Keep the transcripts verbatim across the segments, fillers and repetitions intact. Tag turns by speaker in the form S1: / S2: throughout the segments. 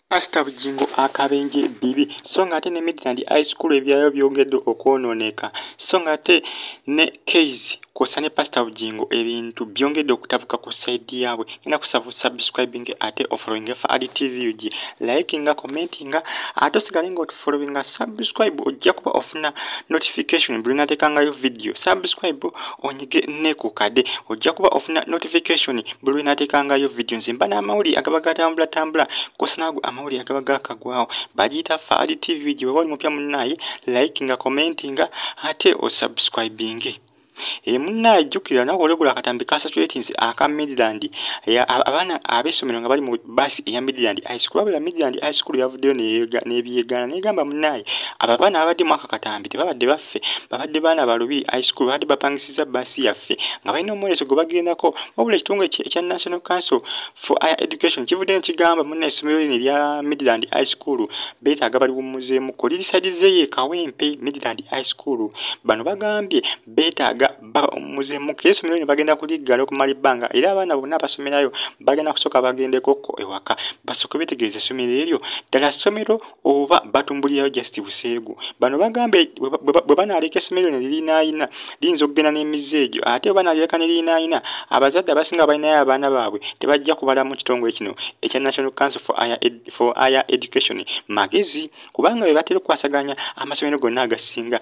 S1: Pastor Bugingo Akabenje Bibi so ngate ne Midland High School ebyayo byongedde okwononeka so ngate ne case kosane Pastor Bugingo ebintu byongedde okutabuka ku side yaabwe ina kusaba subscribing ate offering fa adi T V uji liking commenting ate sigalinga ot following subscribe ojja kuba ofuna notification buli natekangayo video subscribe onyige ne ku kade ojja kuba ofuna notification buli natekangayo video nzimba na amawuli agabaga tambula tambula kosanago amawuli agabaga kagwao bagita fa adi T V uji wali mupya munnaye liking commenting ate o subscribing E muna jukira na kolegula katambi kasa tweetings aka Midland ya abana abesomero nga bali mu bus ya Midland High School abula Midland High School yavudeyo ne ne byegana ne gamba munayi ababana abadde mwaka katambi tebabadde baffe babadde bana balubi High School badde bapangisiza bus yaffe nga balina omweso go bagendako wabula kitungo ekya National Council for Higher Education kivudeyo kigamba munayi somero ne lya Midland High School beta agabali umuzeemu ko lirisadize Kawempe Midland High School bano bagambye beta ba umuzeemu keso miliyoni bagenda kuligala ku malibanga era abana bonna basomerayo bagenda kusoka bagende koko Ewaka basoka bitegeeze somero eryo dala somero oba batumbulirayo just buseegu bano bagambe bwe bana aleke somero ne lirina ina linzo kugena n'emizeejo ate bana aleka ne lirina ina abazadde abasinga balina abana baabwe tebajja kubala mu kitongole kino ekya National Council for Higher, Ed, for Higher Education magezi kubanga be batera kwasaganya amasomero gonna agasinga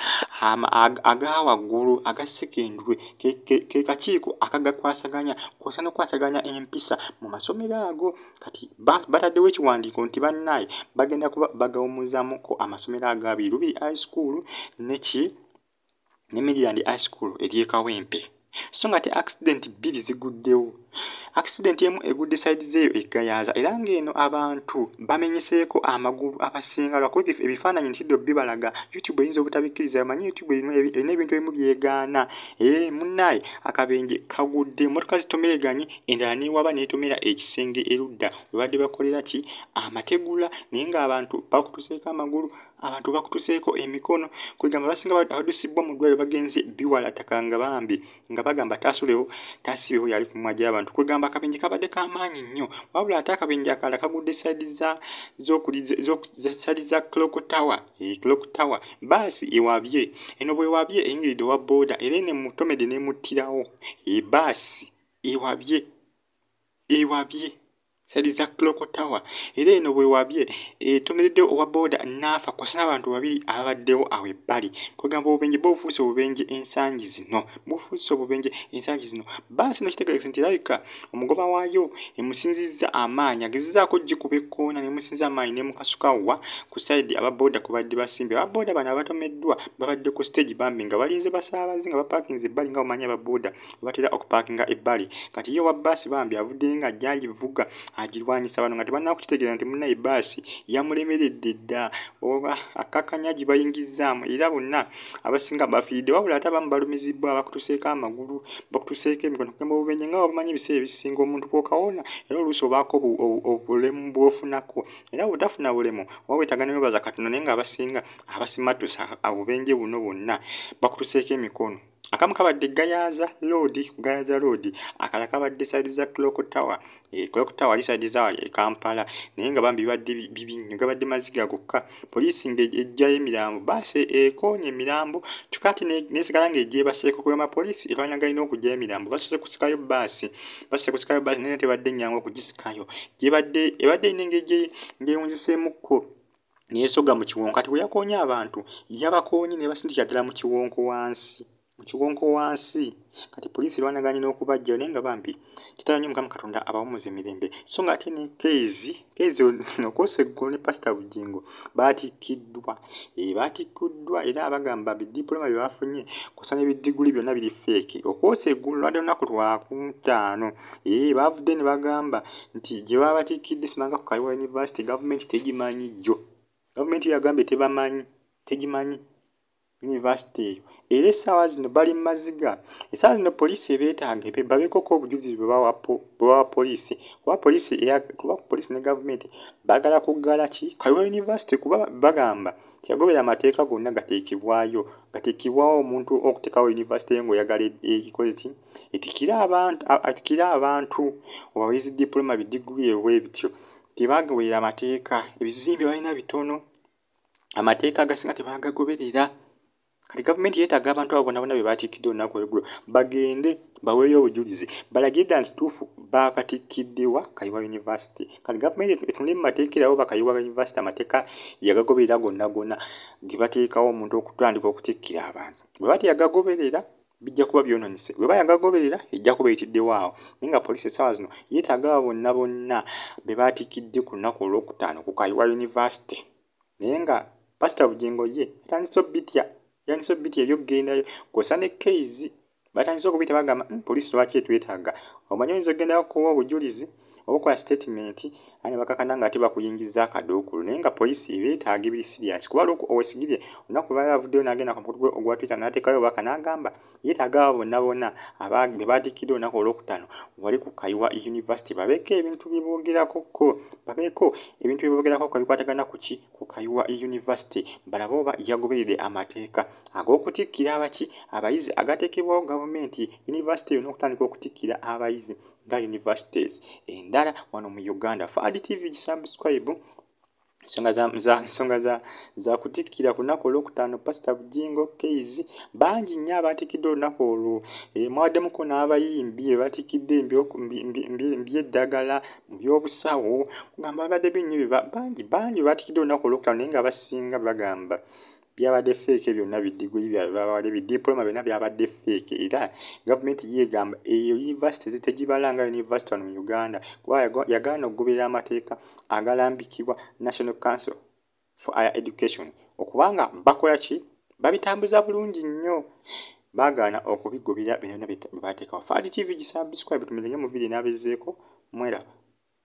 S1: agawa gulu agasike ndwe ke, ke, ke kakiiko akagakwasaganya kwasana kwasaganya empisa mu masomero ago kati bataddewo ekiwandiiko nti bannaye bagenda kuba bagawumuzamu ko amasomero agabiri Ruby High School neki ne Midland High School eri Kawempe so ngate accident bbiri ziguddewo accident emu egudde side zeyo egayaza era ngeno abantu bamenyeseeko amagulu abasinga lwakuba ebifaananyi ntiddo bibalaga YouTube eyinza obutabikiriza manyi YouTube erina ebintu ebimu byegaana eh munnaye akabenje kagudde motoka zitomereganye endala niwaba netomera ekisenge erudda webadde bakolera ki amategula naye nga abantu bakutuseeko amagulu abantu bakutuseeko emikono kwegamba basinga abadusibwa mu ddwaliro bagenze biwala takanga Bambi nga bagamba tasulewo tasibeho yali kumwaja abantu kwegamba akabenje kabadde kamaanyi nnyo wabula ate akabenje akala kagudde side za side za Clock Tower e Clock Tower basi ewabye eno bwe wabye eyingiridde wa boda era ne mutomede ne muttirawo e basi ewabye ewabye side za Clock Tower era eno bwe wabye etomedde owa boda nafa kosana abantu babiri abaddewo awe ebbali kwegamba obubenje bofuuse obubenje ensangi zino bofuuse obubenje ensangi zino basi no kitegeeza nti labika omugoba waayo emusinzizza amaanyi agezezaako gikuba ekkoona ne musinza amaanyi ne mukasukawa ku side ababoda kubadde basimbe ababoda bano abatomeddwa babadde ku stage Bambi nga balinze basaabazi nga bapakinze ebbali nga omanyi ababoda batera okupakinga ebbali kati yo wa basi Bambi avudde nga ajjali vuga agirwanyisa bano nga tebanna kukitegeeza nti munnayi basi yamulemeredde dda oba akakanyaji bayingizaamu era bonna abasinga bafiiridde wabula ate abamu balumizibwa bakutuseeko amagulu bakutuseeko emikono kugamba obubenje nga babumanyi ebiseera ebisinga omuntu bw'okawona era oluusi obaako obulemu bw'ofunako era butafuna bulemu oba wetaaga ne webaza katono naye nga abasinga abasimatusa obubenje buno bwonna bakutuseeko emikono akamu kabadde gayaza road gayaza road akala kabadde side za Clock Tower e Clock Tower ali side za e Kampala naye nga Bambi badde bibinyo gabadde Maziga Goka poliisi ng'ejjayo emirambo basi ekonye emirambo tukati nesigala ng'ejje baseeko kwa poliisi erwanya galina okujjayo emirambo basose kusikayo basi basose kusikayo basi naye tebadde nnyangu okugisikayo gye badde ebadde ine ng'ejje ng'eyunziseemukko neesoga mu kiwonko kati bwe yakonya abantu yabakonye ne basindikira ddala mu kiwonko wansi kiwonko wansi kati poliisi lwanaganye n'okubajja naye nga Bambi kitawanye Mukama Katonda abawumuza emirembe so nga ate ne keezi keezi nokwose eggulu ne Pastor Bugingo baatikiddwa e baatikiddwa era abagamba bidiploma bye bafunye kusanya ebidiguli byonna biri fake okwose eggulu lwadde olunaku lwakutaano e bavudde ne bagamba nti gye baba batikidde simanga ku Kaliwa University gavumenti tegimanyi jjo gavumenti yagambye tebamanyi tegimanyi University eyo era essaawa zino bali Maziga essaawa zino poliisi ebeetaaga babeekoko obujulizi bwe bawa poliisi kuba poliisi kuba poliisi ne gavumenti baagala kuggala ki Kaliwa University kuba bagamba kyagobera amateeka gonna gateekebwayo gateekebwawo omuntu okuteekawo University ng'oyagala ekikoze ki etikira abantu atikira abantu obaweezi diploma bidiguli ebwe bityo tebagoberera amateeka ebizimbe balina bitono amateeka agasinga tebagagoberera kati gavumenti yeetaaga abantu abo bonna bonna be baatiikidde olunaku olw'eggulo bagende baweeyo obujulizi balagidde nti tuufu baabatikkiddewa Kayiwa University kati gavumenti etunule mu mateeka erawo bakayiwa University amateeka yagagoberera gonna gonna ge bateekawo omuntu okutandika okutikkira abantu bwe bati yagagoberera bijja kuba byonoonese bwe bayagagoberera ejja kuba eyitiddeo awo naye nga poliisi essaawa zino yeetaaga abo bonna bonna be baatikidde ku lunaku olwokutaano ku Kayiwa University naye nga Pastor Bugingo ye yatandise obbitya yatandise obbitya ebyokgendayo kw'ossa ne keezi batandise okubiyita bagamba poliisi lwaki etwetaaga omanyi oyinza okgendayo kuwa obujulizi obukola statement ane bakakana nga ate bakuyingiza akaduukulu naye nga poliisi ebeetaaga ebiri serious kuba lwoko owesigirye olunaku lwali avuddeyo n'agenda ku mukutu ogwa Twitter n'ateekayo obubaka n'agamba yeetaaga abo bonna bonna be baatikkidde olunaku olwokutaano wali ku Kayiwa University babeeko ebintu bye boogerako ko babeeko ebintu bye boogerako ko bikwatagana ku ki ku Kayiwa University balaba oba yagoberere amateeka ag'okutikkira abaki abayizi agateekebwawo gavumenti university yonna okutandika okutikkira abayizi nga universities endala wano mu Uganda. Fadi T V gisubscribe ensonga za za ensonga za za kutikkira ku lunaku olwokutaano Pastor Bugingo Keezi bangi nnyo abaatikkidde olunaku olwo e, mwaddemuko n'abayimbi baatikkidde mby'eddagala mu by'obusawo kugamba babadde binnya bangi bangi baatikkidde olunaku olwokutaano naye nga abasinga bagamba byabadde fake byonna biddiguli byabadde bidiploma byonna byabadde fake era gavumenti yeegamba eyo university zitegibalanga university wano mu Uganda kuba yagaana okugoberera amateeka agalambikibwa National Council for Higher Education okubanga bakola ki babitambuza bulungi nnyo baagaana okubigoberera byonna bye bateekawo. Fadi T V gisubscribe tumenye mu video n'abezeeko mwera